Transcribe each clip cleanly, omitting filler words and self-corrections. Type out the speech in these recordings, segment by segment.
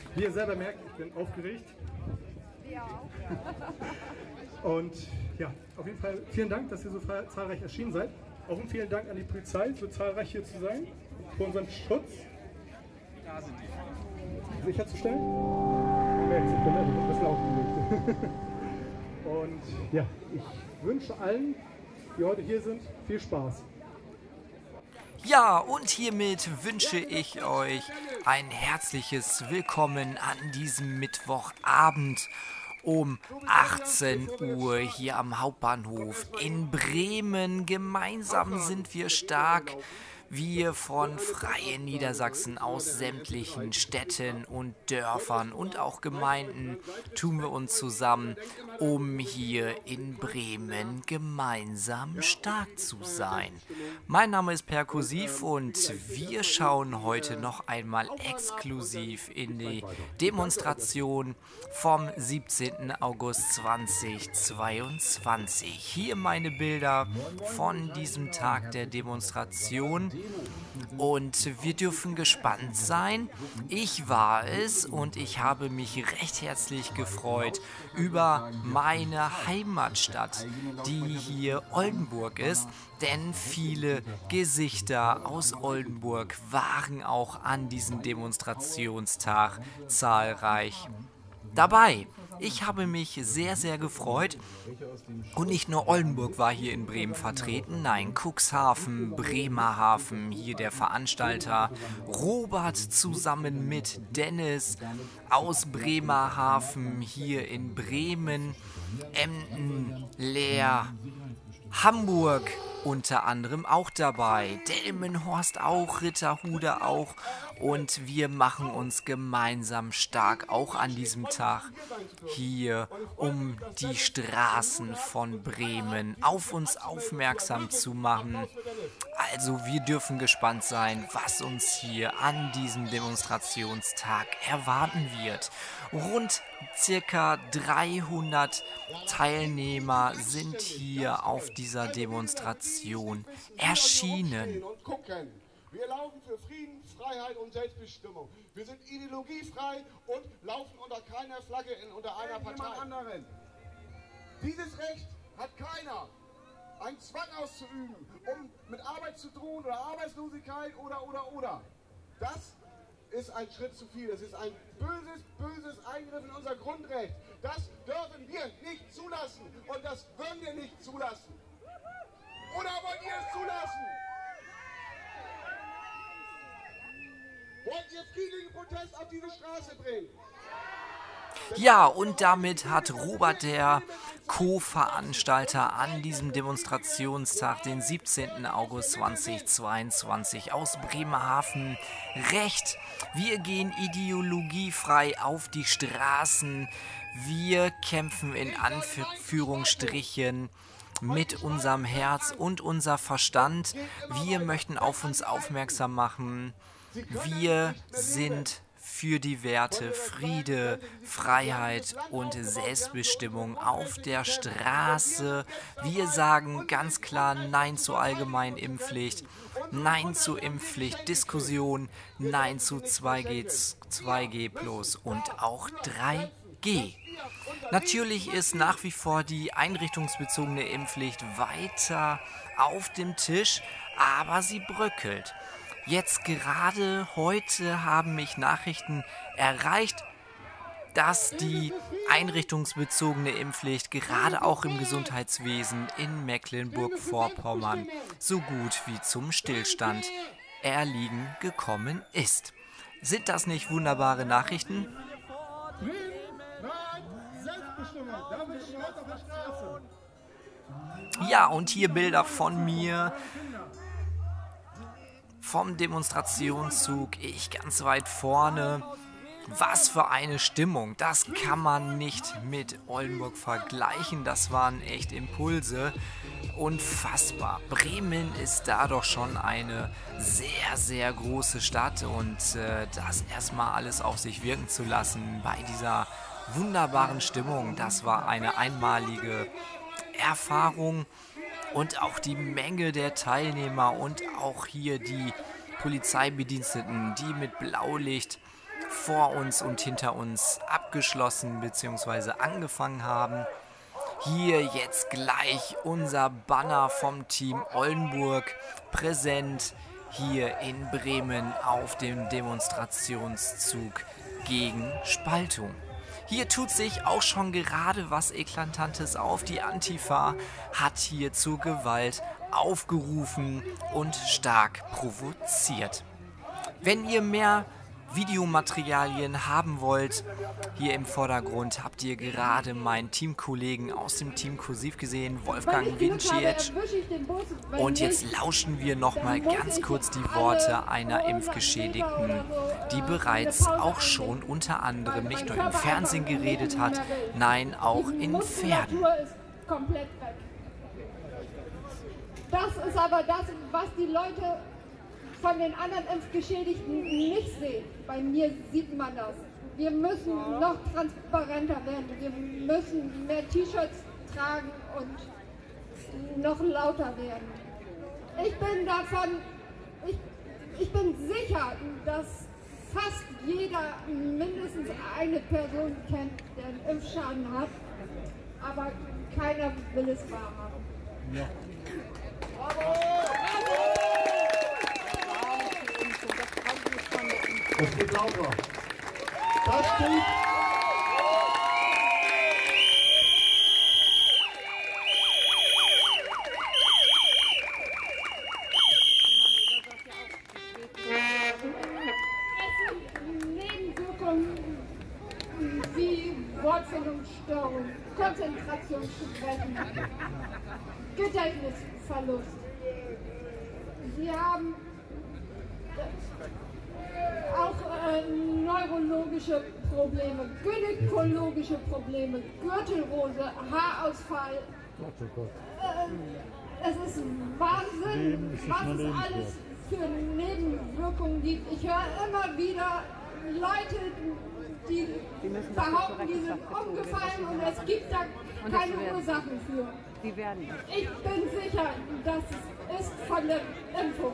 Wie ihr selber merkt, ich bin aufgeregt. Ja, auch. Und ja, auf jeden Fall vielen Dank, dass ihr so zahlreich erschienen seid. Auch ein vielen Dank an die Polizei, so zahlreich hier zu sein, für unseren Schutz. Da sind die. Sicherzustellen. Ja, jetzt sind wir ein bisschen aufgelegt. Und ja, ich wünsche allen, die heute hier sind, viel Spaß. Ja, und hiermit wünsche ich euch ein herzliches Willkommen an diesem Mittwochabend um 18 Uhr hier am Hauptbahnhof in Bremen. Gemeinsam sind wir stark. Wir von Freien Niedersachsen aus sämtlichen Städten und Dörfern und auch Gemeinden tun wir uns zusammen, um hier in Bremen gemeinsam stark zu sein. Mein Name ist Perkussiv und wir schauen heute noch einmal exklusiv in die Demonstration vom 17. August 2022. Hier meine Bilder von diesem Tag der Demonstration. Und wir dürfen gespannt sein. Ich war es und ich habe mich recht herzlich gefreut über meine Heimatstadt, die hier Oldenburg ist. Denn viele Gesichter aus Oldenburg waren auch an diesem Demonstrationstag zahlreich dabei. Ich habe mich sehr, sehr gefreut und nicht nur Oldenburg war hier in Bremen vertreten, nein, Cuxhaven, Bremerhaven, hier der Veranstalter, Robert zusammen mit Dennis aus Bremerhaven hier in Bremen, Emden, Leer, Hamburg unter anderem auch dabei, Delmenhorst auch, Ritterhude auch und wir machen uns gemeinsam stark auch an diesem Tag hier, um die Straßen von Bremen auf uns aufmerksam zu machen. Also wir dürfen gespannt sein, was uns hier an diesem Demonstrationstag erwarten wird. Rund circa 300 Teilnehmer sind hier auf dieser Demonstration erschienen. Wir laufen für Frieden, Freiheit und Selbstbestimmung. Wir sind ideologiefrei und laufen unter keiner Flagge unter einer Partei. Dieses Recht hat keiner, einen Zwang auszuüben, um mit Arbeit zu drohen oder Arbeitslosigkeit oder. Das ist ein Schritt zu viel. Das ist ein böses Eingriff in unser Grundrecht. Das dürfen wir nicht zulassen und das würden wir nicht zulassen. Oder wollt ihr es zulassen? Wollt ihr friedlichen Protest auf diese Straße bringen? Ja, und damit hat Robert, der Co-Veranstalter an diesem Demonstrationstag, den 17. August 2022 aus Bremerhaven, recht. Wir gehen ideologiefrei auf die Straßen. Wir kämpfen in Anführungsstrichen mit unserem Herz und unser Verstand. Wir möchten auf uns aufmerksam machen. Wir sind für die Werte Friede, Freiheit und Selbstbestimmung auf der Straße. Wir sagen ganz klar Nein zur allgemeinen Impfpflicht, Nein zur Impfpflichtdiskussion, Nein zu 2G+ und auch 3G. Natürlich ist nach wie vor die einrichtungsbezogene Impfpflicht weiter auf dem Tisch, aber sie bröckelt. Jetzt gerade heute haben mich Nachrichten erreicht, dass die einrichtungsbezogene Impfpflicht gerade auch im Gesundheitswesen in Mecklenburg-Vorpommern so gut wie zum Stillstand erliegen gekommen ist. Sind das nicht wunderbare Nachrichten? Ja, und hier Bilder von mir vom Demonstrationszug, ich ganz weit vorne. Was für eine Stimmung, das kann man nicht mit Oldenburg vergleichen, das waren echt Impulse, unfassbar. Bremen ist da doch schon eine sehr, sehr große Stadt und das erstmal alles auf sich wirken zu lassen bei dieser wunderbaren Stimmung, das war eine einmalige Erfahrung. Und auch die Menge der Teilnehmer und auch hier die Polizeibediensteten, die mit Blaulicht vor uns und hinter uns abgeschlossen bzw. angefangen haben. Hier jetzt gleich unser Banner vom Team Oldenburg präsent hier in Bremen auf dem Demonstrationszug gegen Spaltung. Hier tut sich auch schon gerade was Eklatantes auf. Die Antifa hat hier zu Gewalt aufgerufen und stark provoziert. Wenn ihr mehr Videomaterialien haben wollt, hier im Vordergrund habt ihr gerade meinen Teamkollegen aus dem Team Kursiv gesehen, Wolfgang Wincic. Und jetzt lauschen wir nochmal ganz kurz die Worte einer Impfgeschädigten, die bereits auch schon unter anderem nicht nur im Fernsehen geredet hat, nein, auch in Pferden. Das ist aber das, was die Leute von den anderen Impfgeschädigten nicht sehen. Bei mir sieht man das. Wir müssen noch transparenter werden. Wir müssen mehr T-Shirts tragen und noch lauter werden. Ich bin sicher, dass fast jeder mindestens eine Person kennt, der einen Impfschaden hat, aber keiner will es wahrhaben. Ja. Das geht lauter. Das steht. Es sind Nebenwirkungen wie Wortfindungsstörung, Konzentrationsschwächen, Gedächtnisverlust. Sie haben auch neurologische Probleme, gynäkologische Probleme, Gürtelrose, Haarausfall. Es ist Wahnsinn, was es alles für Nebenwirkungen gibt. Ich höre immer wieder Leute, die behaupten, die sind umgefallen und es gibt da keine Ursachen für. Ich bin sicher, dass es ist von der Impfung.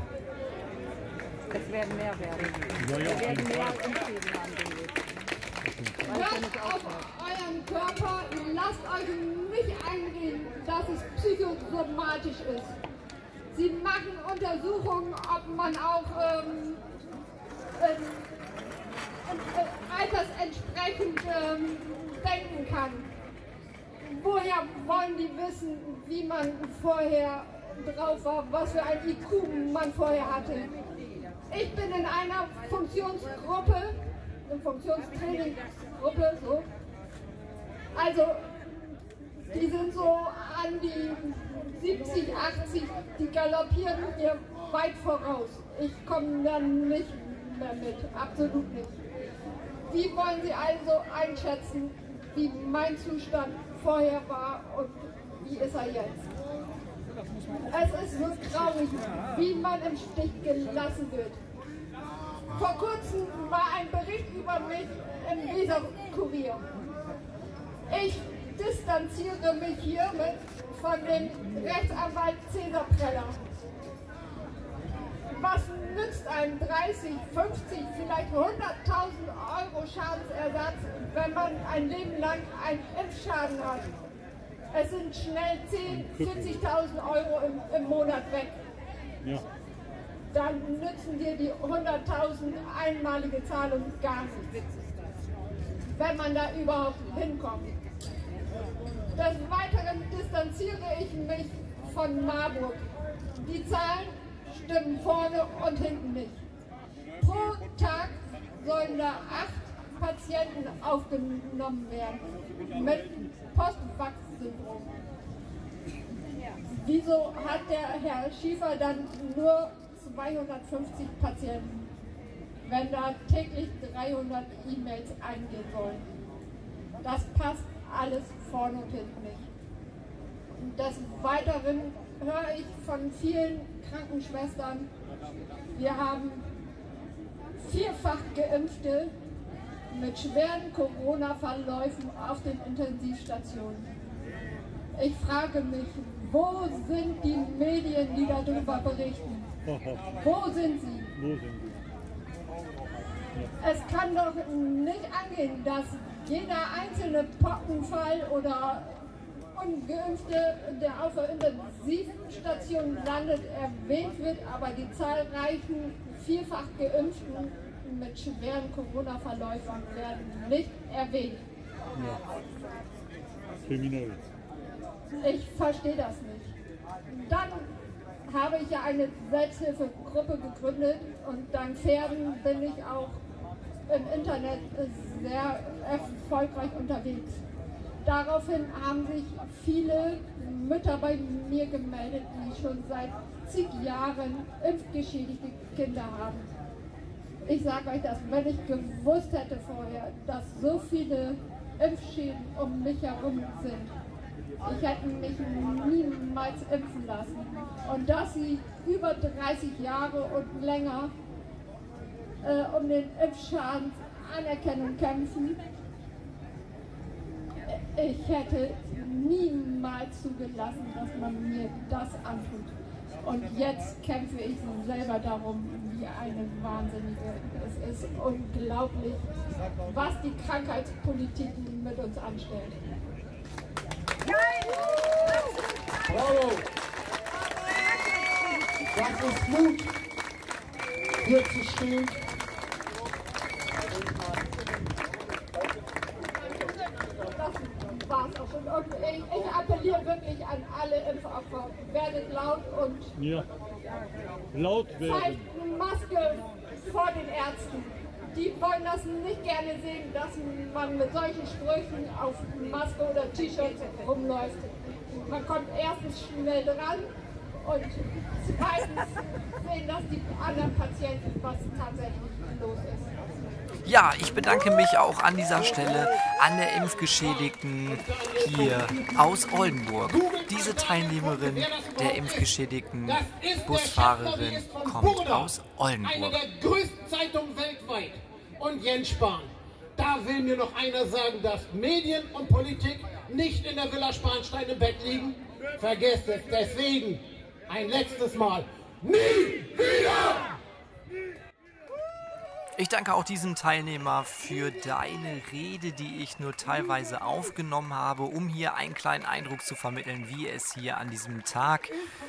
Es werden mehr werden. Ja, Wir werden mehr Impfschäden haben demnächst. Hört auf euren Körper, lasst euch nicht eingehen, dass es psychosomatisch ist. Sie machen Untersuchungen, ob man auch altersentsprechend denken kann. Woher wollen die wissen, wie man vorher drauf war, was für ein IQ man vorher hatte? Ich bin in einer Funktionsgruppe, eine Funktionstrainingsgruppe, so. Also, die sind so an die 70, 80, die galoppieren mir weit voraus. Ich komme dann nicht mehr mit, absolut nicht. Wie wollen Sie also einschätzen, wie mein Zustand vorher war und wie ist er jetzt? Es ist so traurig, wie man im Stich gelassen wird. Vor kurzem war ein Bericht über mich im Weser-Kurier. Ich distanziere mich hiermit von dem Rechtsanwalt Cäsar Preller. Was nützt einem 30, 50, vielleicht 100.000 Euro Schadensersatz, wenn man ein Leben lang einen Impfschaden hat? Es sind schnell 10.000, 40.000 Euro im Monat weg. Ja. Dann nützen dir die 100.000 einmalige Zahlung gar nichts, wenn man da überhaupt hinkommt. Des Weiteren distanziere ich mich von Marburg. Die Zahlen stimmen vorne und hinten nicht. Pro Tag sollen da 8 Patienten aufgenommen werden mit Postwachs-Syndrom. Wieso hat der Herr Schiefer dann nur 250 Patienten, wenn da täglich 300 E-Mails eingehen sollen? Das passt alles vorne und hinten nicht. Des Weiteren höre ich von vielen Krankenschwestern, wir haben 4-fach Geimpfte mit schweren Corona-Verläufen auf den Intensivstationen. Ich frage mich, wo sind die Medien, die darüber berichten? Wo sind sie? Es kann doch nicht angehen, dass jeder einzelne Pockenfall oder Ungeimpfte, der auf der Intensivstation landet, erwähnt wird, aber die zahlreichen vielfach Geimpften mit schweren Corona-Verläufen werden nicht erwähnt. Kriminell. Ich verstehe das nicht. Dann habe ich ja eine Selbsthilfegruppe gegründet und dank Pferden bin ich auch im Internet sehr erfolgreich unterwegs. Daraufhin haben sich viele Mütter bei mir gemeldet, die schon seit zig Jahren impfgeschädigte Kinder haben. Ich sage euch das, wenn ich gewusst hätte vorher, dass so viele Impfschäden um mich herum sind, ich hätte mich niemals impfen lassen. Und dass sie über 30 Jahre und länger um den Impfschadensanerkennung kämpfen, ich hätte niemals zugelassen, dass man mir das antut. Und jetzt kämpfe ich selber darum, wie eine Wahnsinnige. Es ist unglaublich, was die Krankheitspolitik mit uns anstellt. Bravo! Das ist Mut, hier zu stehen. Das war's auch schon. Und ich appelliere wirklich an alle Impfopfer. Werdet laut und Ja. Laut werden. zeigt Maske vor den Ärzten. Die wollen das nicht gerne sehen, dass man mit solchen Sprüchen auf Maske oder T-Shirts rumläuft. Man kommt erstens schnell dran und zweitens sehen, dass die anderen Patienten, was tatsächlich los ist. Ja, ich bedanke mich auch an dieser Stelle an der Impfgeschädigten hier aus Oldenburg. Diese Teilnehmerin der impfgeschädigten Busfahrerin kommt aus Oldenburg. Eine der größten Zeitungen weltweit. Und Jens Spahn. Da will mir noch einer sagen, dass Medien und Politik nicht in der Villa Spanstein im Bett liegen. Vergesst es. Deswegen ein letztes Mal. Nie wieder! Ich danke auch diesem Teilnehmer für deine Rede, die ich nur teilweise aufgenommen habe, um hier einen kleinen Eindruck zu vermitteln, wie es hier an diesem Tag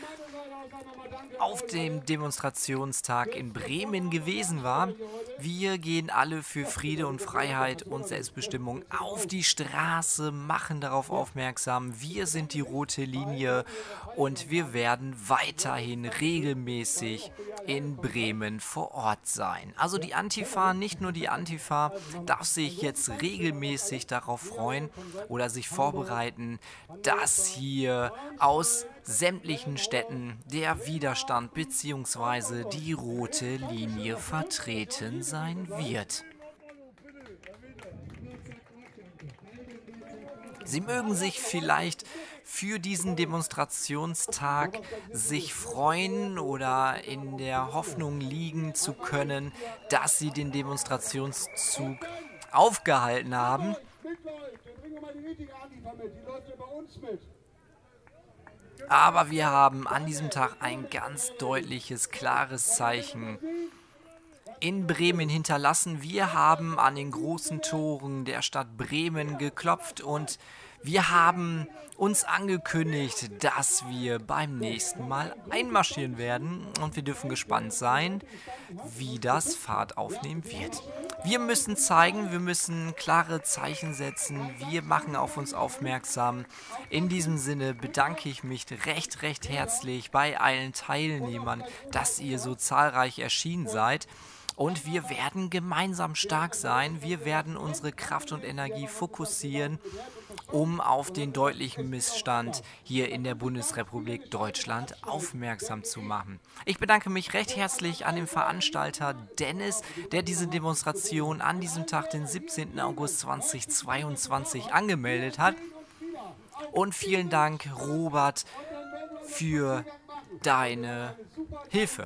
auf dem Demonstrationstag in Bremen gewesen war. Wir gehen alle für Friede und Freiheit und Selbstbestimmung auf die Straße, machen darauf aufmerksam, wir sind die rote Linie und wir werden weiterhin regelmäßig in Bremen vor Ort sein. Also die Antifa, nicht nur die Antifa, darf sich jetzt regelmäßig darauf freuen oder sich vorbereiten, dass hier aus sämtlichen Städten der Widerstand bzw. die rote Linie vertreten sein wird. Sie mögen sich vielleicht für diesen Demonstrationstag sich freuen oder in der Hoffnung liegen zu können, dass sie den Demonstrationszug aufgehalten haben. Aber wir haben an diesem Tag ein ganz deutliches, klares Zeichen in Bremen hinterlassen. Wir haben an den großen Toren der Stadt Bremen geklopft und wir haben uns angekündigt, dass wir beim nächsten Mal einmarschieren werden und wir dürfen gespannt sein, wie das Fahrt aufnehmen wird. Wir müssen zeigen, wir müssen klare Zeichen setzen, wir machen auf uns aufmerksam. In diesem Sinne bedanke ich mich recht herzlich bei allen Teilnehmern, dass ihr so zahlreich erschienen seid. Und wir werden gemeinsam stark sein, wir werden unsere Kraft und Energie fokussieren, um auf den deutlichen Missstand hier in der Bundesrepublik Deutschland aufmerksam zu machen. Ich bedanke mich recht herzlich an den Veranstalter Dennis, der diese Demonstration an diesem Tag, den 17. August 2022, angemeldet hat. Und vielen Dank, Robert, für deine Hilfe.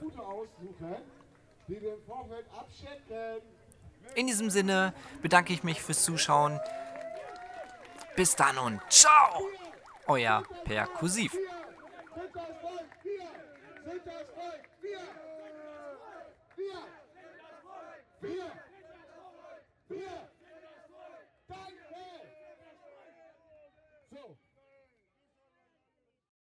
In diesem Sinne bedanke ich mich fürs Zuschauen. Bis dann und ciao! Euer Perkussiv. Wir sind das Volk! Wir!